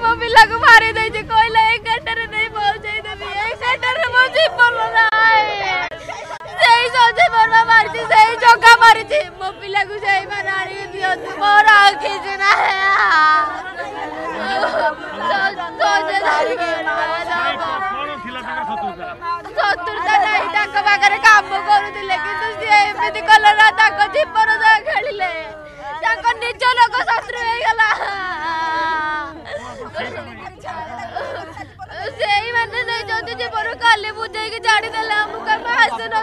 मो पिला को मारी दे जे कहले 1 घंटा रे नहीं पहुंचाई देबी 1 घंटा रे मो जीवन नाय सेई सोचे बरमा मारती सेई जोगा मारती मो पिला को सेई मारानी दियो मोर आखी जना है सोचे धारी के शत्रुता नहीं ताक बागरे काम करूले किंतु सी एमती कलरा ताक जीवन खेलिले ताक निज लोक शत्रु हो गला सेई माने नहीं जदी जीवन काली बुझे के छाड़ी देला हमको आस न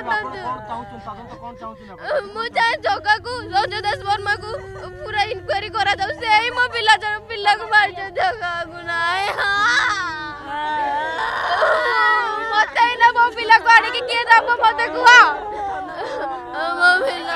मु चाहे जगा को संजय दास वर्मा को पूरा इंक्वायरी करा जाऊ सेई मो पिला को मार जगा को नाय मते ना मो पिला को आने के के दाब मते कुआ मो पिला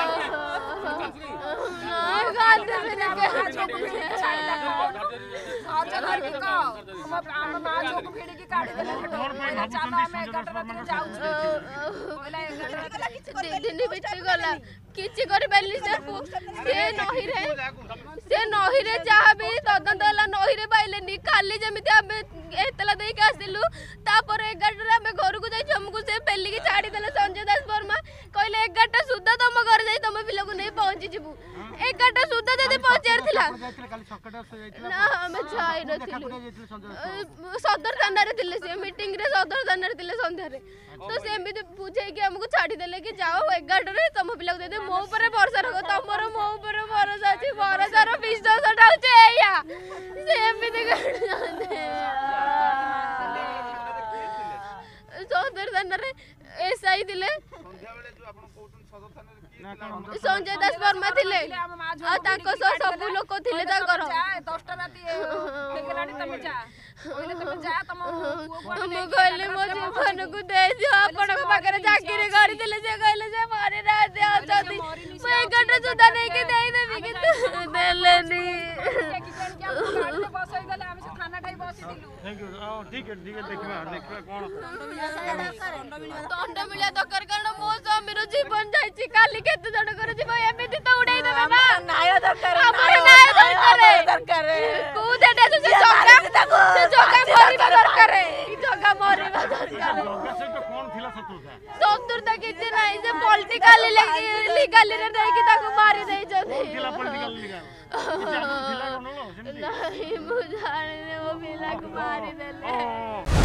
गाते बिना के आज घर के का हम मां जो को फेड़ी के काट देले चाबा में गटर में जाऊ ओला दिन बिच गला किछि करि बेली से नही रे जहा भी तदंत होला नही रे पाइले नि खाली जेमिति हम एतला देई के आसिलु तापर 11 रे हम घर को जाई हमको से पेली के छाड़ी देले संजय दास वर्मा कहले 11 सुद्धा तुम घर जाई तुम पिला को नहीं पहुंची जिबू 11 सुद्धा जदी पहुंचेर थिला ना हम जाई नथिलु सदर थाना रे थिले से मीटिंग रे सदर थाना रे थिले संध्या रे तो से एमिति पूछे कि हमको छाड़ी देले कि जाओ 11 रे तुम पिला को दे दे मो ऊपर भरोसा रखो तमरो मो ऊपर भरोसा अछि भरोसा रो विश्वास डाउचे या से एमिति कर सदर थाना रे एसआई दिले संजय दास वर्मा थिले आ ताको सब लोक थिले ताकर 10टा राती लेकेलाडी तमे जा ओइले तमे जा तम मो कहले मो जीवन को दे दियो आपण को पाकर जाकीरे गाड़ी दिले से कहले से मारे ना दे आछती मैं गड्ढा सुधा नहीं के दे देबी कि देलेनी बस होई गले हम से थाना ठाई बसी दिलु थैंक यू ठीक है देखबा कोन दंड मिलिया दकर कारण मो स्वामीर जीवन जाईची काली केते जण कर जीव एमिति तो उड़ाई देबे ना नाय दरकार हमर नाय दरकार को देडे से जोगा मरिबा दरकार ई जोगा मरिबा दरकार से तो कोन थिला शत्रुता किछि नाही जे पॉलिटिकल लीगल रे नहीं कि ताको मारी देई जथि थिला पॉलिटिकल लीगल थिला कोन लो नहीं मुझाने वो मिला को मारी देले